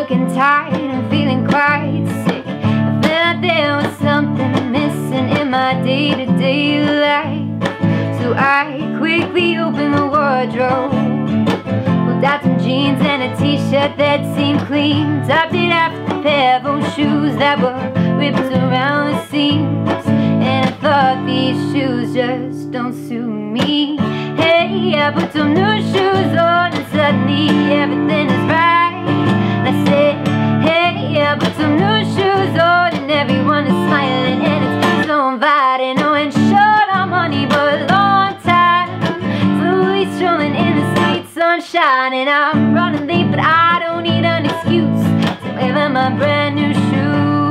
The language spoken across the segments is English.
looking tired and feeling quite sick. I felt like there was something missing in my day-to-day life. So I quickly opened the wardrobe, pulled out some jeans and a t-shirt that seemed clean, topped it off with a pair of old shoes that were ripped around the seams. And I thought, these shoes just don't suit me. Hey, I put some new shoes on and suddenly everything is right. I said, hey, I put some new shoes on and everyone is smiling and it's so inviting. Oh, and short on money but a long time, slowly strolling in the sweet sunshine. And I'm running late but I don't need an excuse, so I wear my brand new shoes.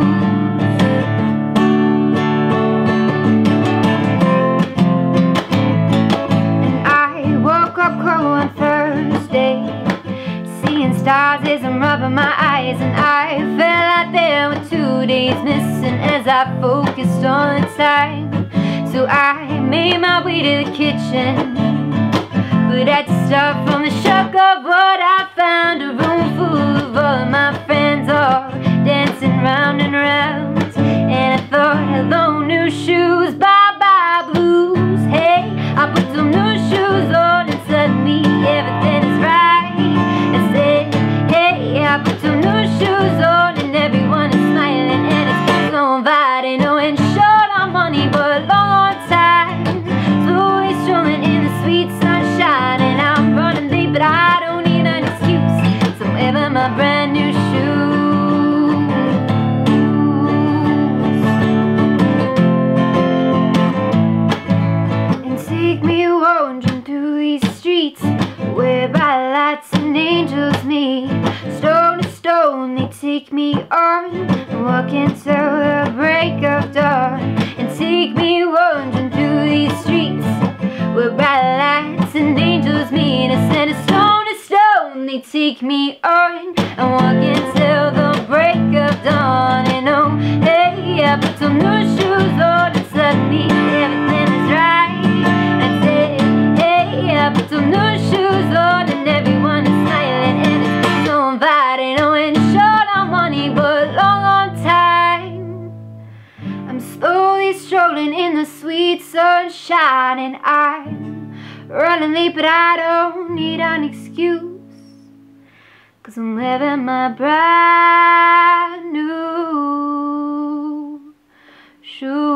On Thursday, seeing stars as I'm rubbing my eyes, and I felt like there were 2 days missing as I focused on the time. So I made my way to the kitchen, but had to start from the shock of what I found. A room full of all of my friends, all dancing round and round. And I thought, hello new shoes, bye-bye blues. Hey, I put some new shoes on and suddenly everything is right. I said, hey, I put some new shoes on and everyone is smiling and it's so inviting. Oh, and short on money but a long time, slowly strolling in the sweet sunshine. And I'm running late but I don't need an excuse, so I'm wearing my brand new shoes. And take me wandering through these streets where bright lights and angels meet. Stone to stone they take me on, and walk until the break of dawn. And take me wandering through these streets where bright lights and angels meet. Instead of stone to stone they take me on, and walk until the break of dawn. And oh, hey, I put some new shoes on and suddenly everything is right. I said, hey, I put some new shoes on and everyone is smiling and it's so inviting. Oh, and short on money but long on time, I'm slowly strolling in the sweet sunshine. And I'm running late but I don't need an excuse, 'cause I'm wearing my brand new shoes.